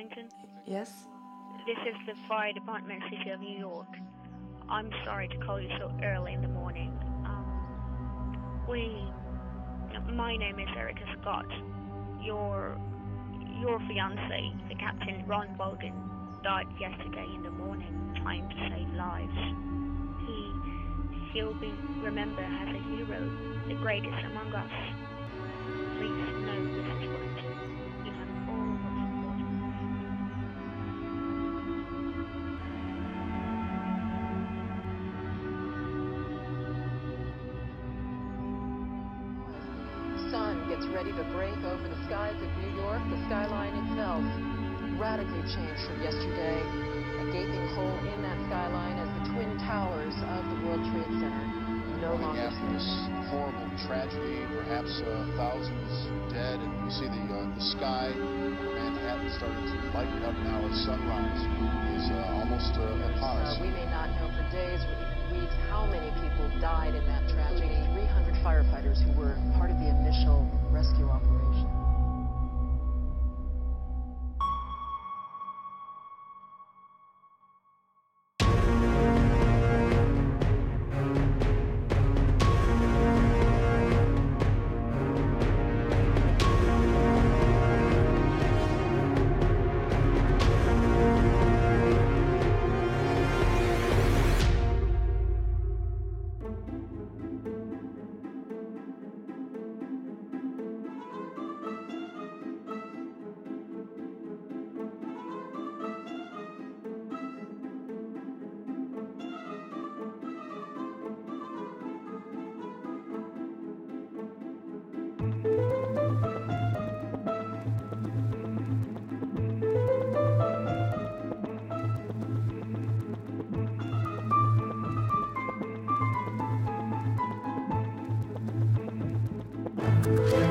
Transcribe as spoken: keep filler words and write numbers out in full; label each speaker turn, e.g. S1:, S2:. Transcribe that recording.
S1: Wellington?
S2: Yes?
S1: This is the fire department, City of New York. I'm sorry to call you so early in the morning. Um, we... My name is Erica Scott. Your... Your fiancé, the Captain Ron Bogan, died yesterday in the morning trying to save lives. He... He'll be remembered as a hero, the greatest among us. Please know this is what you have all of our support.
S3: The sun gets ready to break over the skies of New York, the skyline itself radically changed from yesterday. A gaping hole in that skyline as the twin towers of the World Trade Center no longer
S4: after this horrible tragedy, perhaps uh, thousands dead, and you see the uh, the sky, Manhattan starting to lighten up now as sunrise is uh, almost uh, upon us.
S3: Uh, we may not know for days or even weeks how many people died in that tragedy. three hundred firefighters who were part of the initial rescue operation.
S2: Thank you.